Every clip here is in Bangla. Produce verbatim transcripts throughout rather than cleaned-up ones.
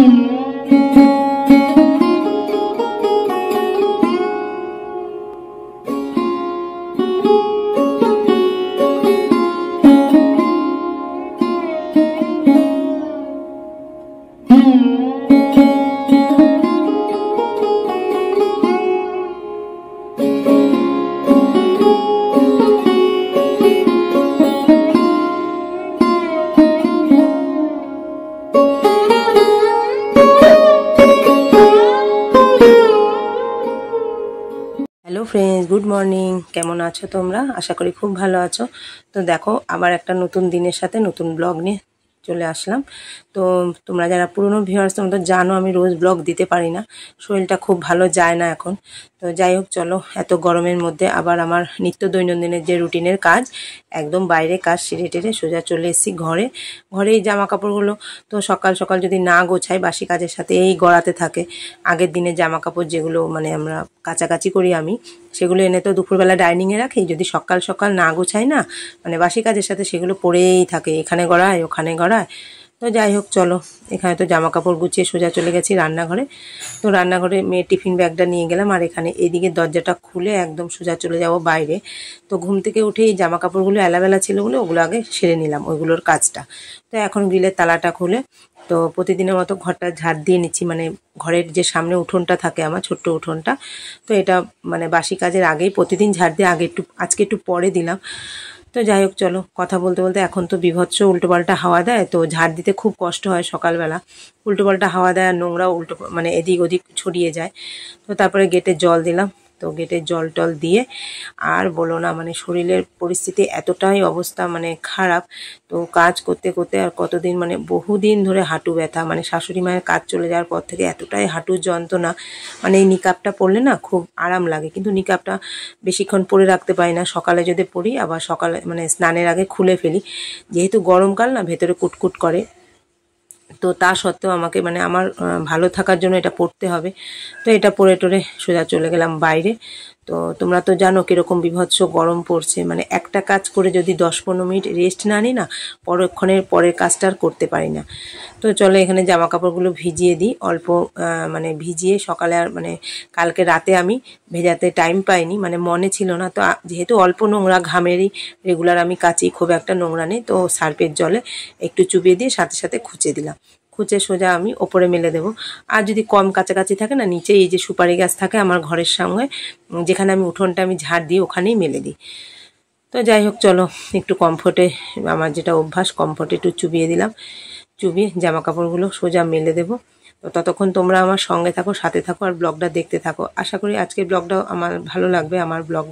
Hello friends, good morning. केमन आछो तोमरा? आशा करी खूब भालो आछो। तो देखो आबार एकटा नतून दिनेर साथे नतून ब्लग निये चले आसलाम। तो তোমরা যারা পুরনো ভিউয়ার্স তোমরা তো জানো আমি রোজ ব্লগ দিতে পারি না, শরীরটা খুব ভালো যায় না এখন। তো যাই হোক, চলো এত গরমের মধ্যে আবার আমার নিত্য দৈনন্দিনের যে রুটিনের কাজ, একদম বাইরে কাজ সেরে টেরে সোজা চলে এসেছি ঘরে। ঘরে এই জামা কাপড়গুলো তো সকাল সকাল যদি না গোছাই বাসি কাজের সাথে এই গড়াতে থাকে। আগের দিনের জামা কাপড় যেগুলো মানে আমরা কাচাকাচি করি আমি, সেগুলো এনে তো দুপুরবেলা ডাইনিংয়ে রাখি। যদি সকাল সকাল না গোছাই না, মানে বাসি কাজের সাথে সেগুলো পড়েই থাকে, এখানে গড়ায় ওখানে গড়ায়। তো যাই হোক, চলো এখানে তো জামা কাপড় গুছিয়ে সোজা চলে গেছি রান্নাঘরে। তো রান্নাঘরে মেয়ে টিফিন ব্যাগটা নিয়ে গেলাম, আর এখানে এদিকে দরজাটা খুলে একদম সোজা চলে যাব বাইরে। তো ঘুম থেকে উঠে এই জামা কাপড়গুলো এলাবেলা ছিল বলে ওগুলো আগে সেরে নিলাম, ওইগুলোর কাজটা। তো এখন গ্রিলের তালাটা খুলে তো প্রতিদিনের মতো ঘরটা ঝাড় দিয়ে নিচ্ছি। মানে ঘরের যে সামনে উঠোনটা থাকে আমার, ছোট্ট উঠোনটা, তো এটা মানে বাসি কাজের আগেই প্রতিদিন ঝাড় দিয়ে আগে একটু, আজকে একটু পরে দিলাম। তো যাই হোক, চলো কথা বলতে বলতে এখন তো বিভৎস উল্টোপাল্টা হাওয়া দেয়, তো ঝাড় দিতে খুব কষ্ট হয় সকালবেলা। উল্টোপাল্টা হাওয়া দেয় আর নোংরা উল্টো মানে এদিক ওদিক ছড়িয়ে যায়। তো তারপরে গেটে জল দিলাম। তো গেটে জল টল দিয়ে আর বলো না, মানে শরীরের পরিস্থিতি এতটাই অবস্থা মানে খারাপ। তো কাজ করতে করতে আর কতদিন, মানে বহুদিন ধরে হাঁটু ব্যথা, মানে শাশুড়ি মায়ের কাজ চলে যাওয়ার পর থেকে এতটাই হাঁটুর যন্ত্রণা। মানে এই নিকাবটা পরলে না খুব আরাম লাগে, কিন্তু নিকাবটা বেশিক্ষণ পরে রাখতে পারি না। সকালে যদি পরি আবার সকালে মানে স্নানের আগে খুলে ফেলি, যেহেতু গরমকাল না, ভেতরে কুটকুট করে। তো তা সত্ত্বেও আমাকে মানে আমার ভালো থাকার জন্য এটা পড়তে হবে। তো এটা পরে টরে সোজা চলে গেলাম বাইরে। তো তোমরা তো জানো কীরকম বিভৎস গরম পড়ছে, মানে একটা কাজ করে যদি দশ পনেরো মিনিট রেস্ট না নিই না, পরক্ষণের পরের কাজটা আর করতে পারি না। তো চলো এখানে জামা কাপড়গুলো ভিজিয়ে দিই অল্প, মানে ভিজিয়ে সকালে, আর মানে কালকে রাতে আমি ভেজাতে টাইম পাইনি, মানে মনে ছিল না। তো যেহেতু অল্প নোংরা, ঘামেরই রেগুলার আমি কাচি, খুব একটা নোংরা নেই, তো সার্ফের জলে একটু চুবিয়ে দিয়ে সাথে সাথে খুঁচে দিলাম। খুঁচে সোজা আমি ওপরে মেলে দেবো। আর যদি কম কাছাকাছি থাকে না, নিচে এই যে সুপারি গাছ থাকে আমার ঘরের সঙ্গে, যেখানে আমি উঠোনটা আমি ঝাড় দিই ওখানেই মেলে দিই। তো যাই হোক, চলো একটু কমফোর্টে, আমার যেটা অভ্যাস কমফোর্টে একটু চুবিয়ে দিলাম। চুবিয়ে জামা কাপড়গুলো সোজা মেলে দেবো। তো ততক্ষণ তোমরা আমার সঙ্গে থাকো, সাথে থাকো, আর ব্লগটা দেখতে থাকো। আশা করি আজকের ব্লগটাও আমার ভালো লাগবে, আমার ব্লগ।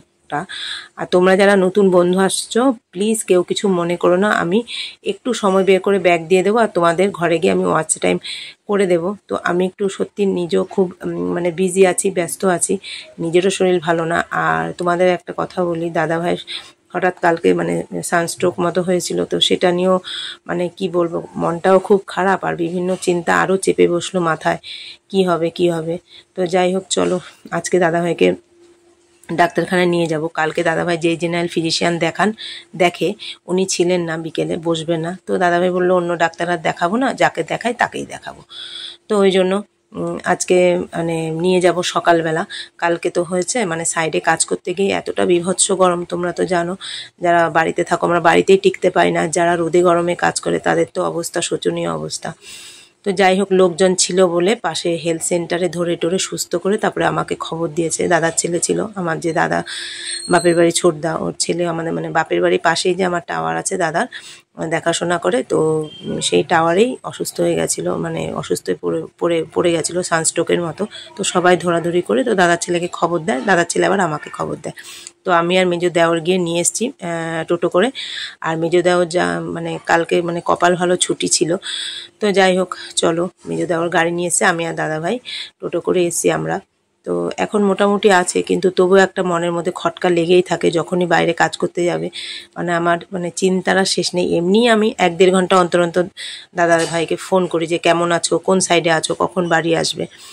আর তোমরা যারা নতুন বন্ধু আসছো, প্লিজ কেউ কিছু মনে করো না, আমি একটু সময় বের করে ব্যাগ দিয়ে দেবো, আর তোমাদের ঘরে গিয়ে আমি ওয়াচ টাইম করে দেব। তো আমি একটু সত্যি নিজেও খুব মানে বিজি আছি, ব্যস্ত আছি, নিজেরও শরীর ভালো না। আর তোমাদের একটা কথা বলি, দাদা ভাই হঠাৎ কালকে মানে সানস্ট্রোক মতো হয়েছিল, তো সেটা নিয়েও মানে কি বলবো, মনটাও খুব খারাপ, আর বিভিন্ন চিন্তা আরও চেপে বসলো মাথায়, কি হবে কি হবে। তো যাই হোক, চলো আজকে দাদাভাইকে ডাক্তারখানায় নিয়ে যাব। কালকে দাদাভাই যেই জেনারেল ফিজিশিয়ান দেখান দেখে উনি ছিলেন না, বিকেলে বসবে না। তো দাদাভাই বললো অন্য ডাক্তার আর দেখাবো না, যাকে দেখাই তাকেই দেখাবো। তো ওই জন্য আজকে মানে নিয়ে যাব সকালবেলা। কালকে তো হয়েছে মানে সাইডে কাজ করতে গিয়ে এতটা বিভৎস গরম, তোমরা তো জানো যারা বাড়িতে থাকো, আমরা বাড়িতেই টিকতে পারি না, যারা রোদে গরমে কাজ করে তাদের তো অবস্থা শোচনীয় অবস্থা। তো যাই হোক, লোকজন ছিল বলে পাশে হেলথ সেন্টারে ধরে টরে সুস্থ করে তারপরে আমাকে খবর দিয়েছে। দাদার ছেলে ছিল, আমার যে দাদা বাপের বাড়ি ছোটদা, ওর ছেলে আমাদের মানে বাপের বাড়ির পাশেই যে আমার টাওয়ার আছে দাদার, দেখাশোনা করে। তো সেই টাওয়ারেই অসুস্থ হয়ে গেছিলো, মানে অসুস্থ হয়ে পড়ে পড়ে পড়ে গেছিলো সানস্ট্রোকের মতো। তো সবাই ধরাধরি করে তো দাদার ছেলেকে খবর দেয়, দাদার ছেলে আবার আমাকে খবর দেয়। তো আমি আর মেজো দেওর গিয়ে নিয়ে এসেছি টোটো করে। আর মেজো দেওর যা মানে কালকে মানে কপাল ভালো ছুটি ছিল। তো যাই হোক, চলো মেজো দেওর গাড়ি নিয়ে এসে আমি আর দাদাভাই টোটো করে এসেছি আমরা। তো এখন মোটামুটি আছে, কিন্তু তবুও একটা মনের মধ্যে খটকা লেগেই থাকে যখনই বাইরে কাজ করতে যাবে। মানে আমার মানে চিন্তার শেষ নেই। এমনি আমি এক দেড় ঘন্টা অন্তর অন্তর দাদার ভাইকে ফোন করি যে কেমন আছো, কোন সাইডে আছো, কখন বাড়ি আসবে।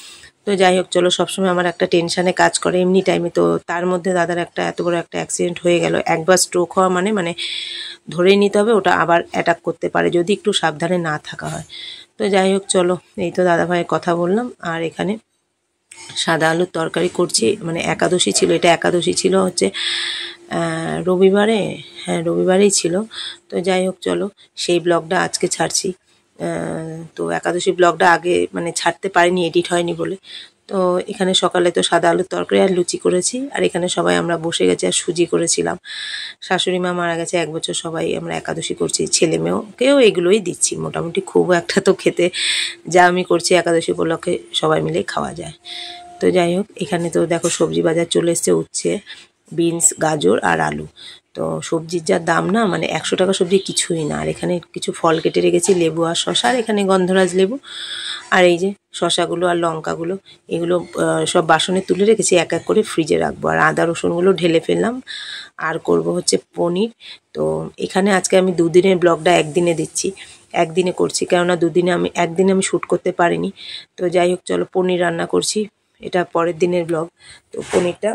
তো যাই হোক চলো, সবসময় আমার একটা টেনশানে কাজ করে এমনি টাইমে। তো তার মধ্যে দাদার একটা এত বড় একটা অ্যাক্সিডেন্ট হয়ে গেল। একবার স্ট্রোক হওয়া মানে মানে ধরেই নিতে হবে ওটা আবার অ্যাটাক করতে পারে যদি একটু সাবধানে না থাকা হয়। তো যাই হোক চলো, এই তো দাদা ভাইয়ের কথা বললাম। আর এখানে সাদা আলুর তরকারি করছি, মানে একাদশী ছিল, এটা একাদশী ছিল হচ্ছে রবিবারে, হ্যাঁ রবিবারেই ছিল। তো যাই হোক চলো, সেই ব্লগটা আজকে ছাড়ছি। তো একাদশী ব্লগটা আগে মানে ছাড়তে পারিনি, এডিট হয়নি বলে। তো এখানে সকালে তো সাদা আলুর তরকারি আর লুচি করেছি, আর এখানে সবাই আমরা বসে গেছি আর সুজি করেছিলাম। শাশুড়ি মা মারা গেছে এক বছর, সবাই আমরা একাদশী করছি, ছেলে মেয়েকেও এগুলোই দিচ্ছি। মোটামুটি খুব একটা তো খেতে যা আমি করছি একাদশী উপলক্ষে সবাই মিলেই খাওয়া যায়। তো যাই হোক, এখানে তো দেখো সবজি বাজার চলে এসছে, উচ্ছে, বিনস, গাজর আর আলু। তো সবজির যা দাম না, মানে একশো টাকা সবজি কিছুই না। আর এখানে কিছু ফল কেটে রেখেছি, লেবু আর শশা, আর এখানে গন্ধরাজ লেবু, আর এই যে শশাগুলো আর লঙ্কাগুলো, এগুলো সব বাসনে তুলে রেখেছি, এক এক করে ফ্রিজে রাখবো। আর আদা রসুনগুলো ঢেলে ফেললাম। আর করব হচ্ছে পনির। তো এখানে আজকে আমি দুদিনের ব্লগটা একদিনে দিচ্ছি, একদিনে করছি, কেননা দুদিনে আমি একদিনে আমি শ্যুট করতে পারিনি। তো যাই হোক চলো, পনির রান্না করছি, এটা পরের দিনের ব্লগ। তো পনিরটা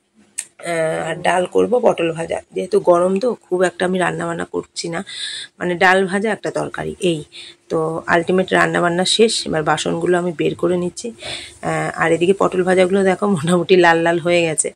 আর ডাল করব, পটল ভাজা, যেহেতু গরম তো খুব একটা আমি রান্নাবান্না করছি না, মানে ডাল ভাজা একটা তরকারি এই। তো আলটিমেট রান্নাবান্না শেষ, এবার বাসনগুলো আমি বের করে নিচ্ছি। আর এদিকে পটল ভাজাগুলো দেখো মোটামুটি লাল লাল হয়ে গেছে।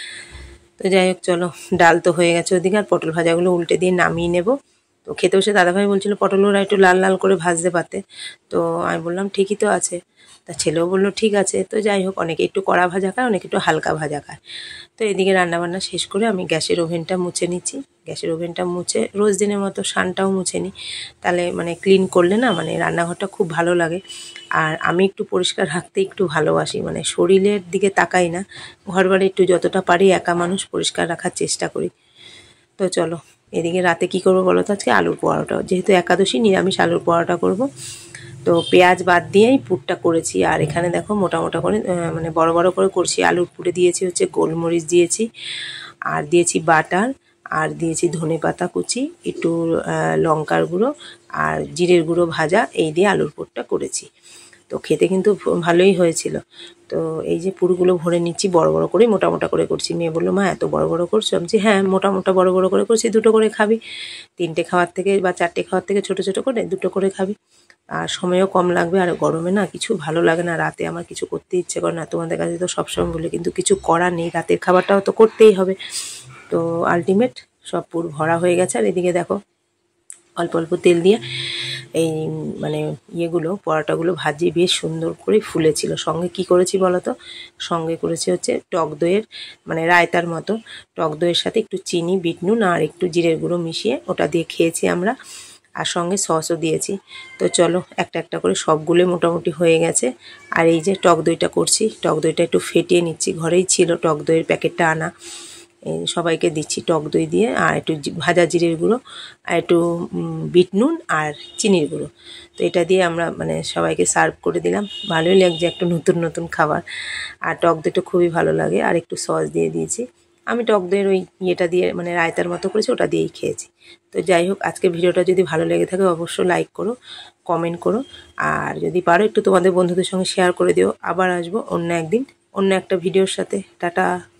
তো যাই হোক চলো, ডাল তো হয়ে গেছে ওদিকে, আর পটল ভাজাগুলো উল্টে দিয়ে নামিয়ে নেব। তো খেতে বসে দাদাভাই বলছিল পটলগুলো একটু লাল লাল করে ভাজতে পারতে। তো আমি বললাম ঠিকই তো আছে, তা ছেলেও বললো ঠিক আছে। তো যাই হোক, অনেকে একটু কড়া ভাজা খায়, অনেকে একটু হালকা ভাজা খায়। তো এদিকে রান্নাবান্না শেষ করে আমি গ্যাসের ওভেনটা মুছে নিচ্ছি। গ্যাসের ওভেনটা মুছে রোজ দিনের মতো সানটাও মুছে নিই, তাহলে মানে ক্লিন করলে না মানে রান্নাঘরটা খুব ভালো লাগে। আর আমি একটু পরিষ্কার রাখতে একটু ভালোবাসি, মানে শরীরের দিকে তাকাই না, ঘর বাড়ি একটু যতটা পারি একা মানুষ পরিষ্কার রাখার চেষ্টা করি। তো চলো, এদিকে রাতে কি করবো বলো তো, আজকে আলুর পরোটা, যেহেতু একাদশী নিরামিষ আলুর পরোটা করব। তো পেঁয়াজ বাদ দিয়েই পুরটা করেছি। আর এখানে দেখো মোটা মোটা করে মানে বড় বড় করে করছি। আলুর পুরে দিয়েছি হচ্ছে গোলমরিচ দিয়েছি, আর দিয়েছি বাটার, আর দিয়েছি ধনে পাতা কুচি, একটু লঙ্কার গুঁড়ো আর জিরের গুঁড়ো ভাজা, এই দিয়ে আলুর পুরটা করেছি। তো খেতে কিন্তু ভালোই হয়েছিল। তো এই যে পুরগুলো ভরে নিচ্ছি, বড় বড় করে মোটা মোটা করে করছি। মেয়ে বললো মা এত বড় বড় করছো? আমি বলছি হ্যাঁ মোটা মোটা বড় বড় করে করছি, দুটো করে খাবি, তিনটে খাওয়ার থেকে বা চারটে খাওয়ার থেকে ছোট ছোট করে দুটো করে খাবি, আর সময়ও কম লাগবে। আর গরমে না কিছু ভালো লাগে না, রাতে আমার কিছু করতে ইচ্ছে করে না। তোমাদের কাছে তো সবসময় বলে, কিন্তু কিছু করার নেই, রাতের খাবারটাও তো করতেই হবে। তো আলটিমেট সব পুর ভরা হয়ে গেছে। আর এদিকে দেখো অল্প অল্প তেল দিয়ে এই মানে ইয়েগুলো পরোটাগুলো ভাজি বেশ সুন্দর করে ফুলেছিল। সঙ্গে কি করেছি বলো তো, সঙ্গে করেছি হচ্ছে টক দইয়ের মানে রায়তার মতো, টক দইয়ের সাথে একটু চিনি, বিট নুন আর একটু জিরের গুঁড়ো মিশিয়ে ওটা দিয়ে খেয়েছি আমরা, আর সঙ্গে সসও দিয়েছি। তো চলো একটা একটা করে সবগুলো মোটামুটি হয়ে গেছে। আর এই যে টক দইটা করছি, টক দইটা একটু ফেটিয়ে নিচ্ছি, ঘরেই ছিল টক দইয়ের প্যাকেটটা আনা, সবাইকে দিচ্ছি টক দই দিয়ে, আর একটু ভাজা জিরের গুঁড়ো আর একটু বিট নুন আর চিনির গুঁড়ো। তো এটা দিয়ে আমরা মানে সবাইকে সার্ভ করে দিলাম। ভালোই লাগছে, একটু নতুন নতুন খাবার। আর টক দইটা খুবই ভালো লাগে, আর একটু সস দিয়ে দিয়েছি। আমি টক দইয়ের ওই ইয়েটা দিয়ে মানে রায়তার মতো করেছি, ওটা দিয়েই খেয়েছি। তো যাই হোক, আজকে ভিডিওটা যদি ভালো লেগে থাকে অবশ্যই লাইক করো, কমেন্ট করো, আর যদি পারো একটু তোমাদের বন্ধুদের সঙ্গে শেয়ার করে দিও। আবার আসবো অন্য একদিন অন্য একটা ভিডিওর সাথে। টাটা।